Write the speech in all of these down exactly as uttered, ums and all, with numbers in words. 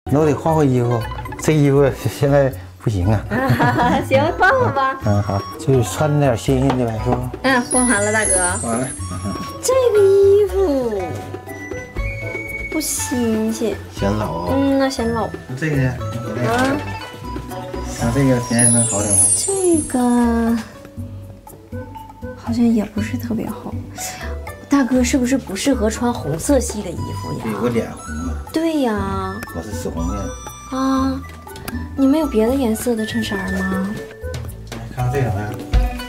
那我得换换衣服，这衣服现在不行啊。 啊行，换换吧。 嗯，好，就是穿点新鲜的呗，是吧？ 嗯，换完了，大哥。 完了。嗯、 这个衣服不新鲜， 显老啊。 嗯，那显老。 这个呢？啊。那这个便宜能好点吗？ 这个好像也不是特别好。大哥是不是不适合穿红色系的衣服呀？ 有个脸红啊。 对呀。 我是紫红的。 啊，你们有别的颜色的衬衫吗？ 看看这个呗。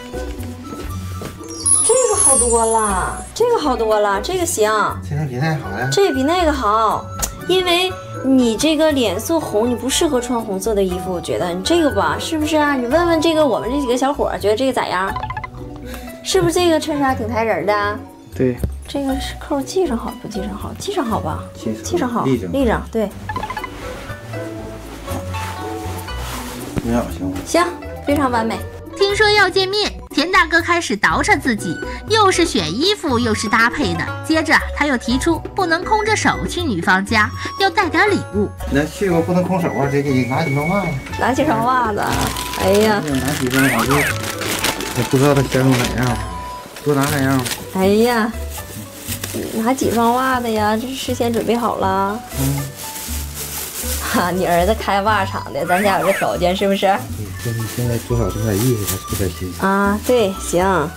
这个好多了，这个好多了，这个行。 这个比那个好呀。 这比那个好，因为你这个脸色红，你不适合穿红色的衣服。我觉得你这个吧，是不是啊？你问问这个我们这几个小伙，觉得这个咋样？是不是这个衬衫挺抬人的？ 对。 这个是扣系上好不系上好？系上好吧？系上好， 立正， 立正，对。 挺好，行吗？ 行，非常完美。 听说要见面，田大哥开始捯饬自己，又是选衣服，又是搭配的。接着他又提出，不能空着手去女方家，要带点礼物。 那去过不能空手啊，得给拿几双袜子。 拿几双袜子？哎呀， 拿几双袜子，我不知道他相中哪样，多拿哪样。 哎呀，拿几双袜子呀？这是事先准备好了。 嗯。 哈，你儿子开袜厂的，咱家有这条件是不是？ 对，就是现在多少整点意思，才出点心啊，对，行。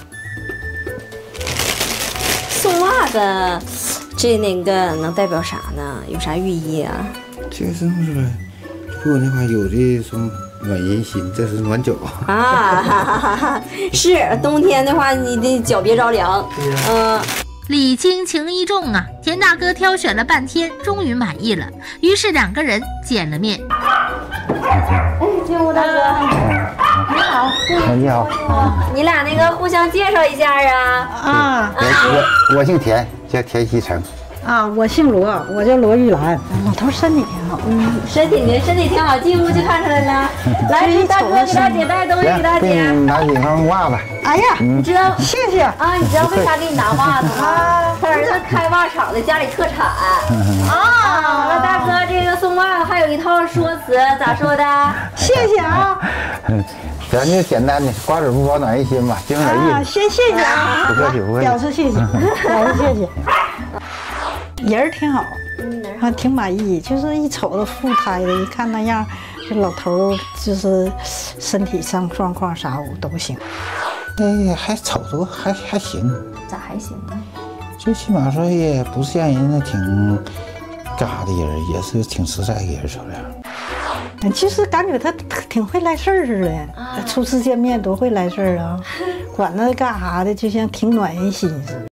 送袜子，这那个能代表啥呢？有啥寓意啊？ 这个是是呗，不那话有的说暖人心，这是暖脚啊。哈哈哈！是冬天的话，你的脚别着凉。 对呀。 嗯。 礼轻情意重啊，田大哥挑选了半天，终于满意了，于是两个人见了面。 哎，金武大哥，你好， 你好， 你俩那个互相介绍一下啊。 啊， 我我我姓田，叫田西成。 啊，我姓罗，我叫罗玉兰。老头身体挺好， 嗯，身体呢，身体挺好，进屋就看出来了。来，给大哥给大姐带东西，给大姐。 拿几双袜子。 哎呀， 你知道？ 谢谢啊，你知道为啥给你拿袜子吗？他儿子开袜厂的，家里特产。啊，那大哥这个送袜子还有一套说辞，咋说的？ 谢谢啊。 咱就简单的，瓜子不包暖人心嘛，经点意思。 先谢谢啊， 不客气，不客气。 表示谢谢，表示谢谢。人儿挺好，还挺满意。就是一瞅着富态的，一看那样，这老头就是身体上状况啥我都行。 哎，还瞅着还还行。 咋还行呢？ 最起码说也不像人那挺嘎的人，也是挺实在的人，瞅着。 其实感觉他挺会来事儿似的，初次见面多会来事儿啊，管他干啥的，就像挺暖人心似的。